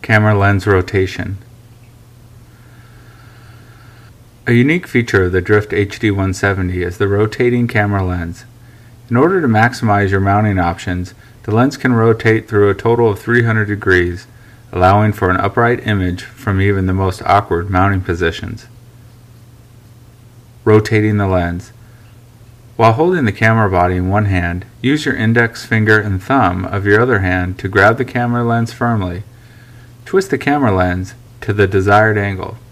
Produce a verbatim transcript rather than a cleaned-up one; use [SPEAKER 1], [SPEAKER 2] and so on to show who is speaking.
[SPEAKER 1] Camera lens rotation. A unique feature of the Drift H D one seventy is the rotating camera lens. In order to maximize your mounting options, the lens can rotate through a total of three hundred degrees, allowing for an upright image from even the most awkward mounting positions. Rotating the lens. While holding the camera body in one hand, use your index finger and thumb of your other hand to grab the camera lens firmly. Twist the camera lens to the desired angle.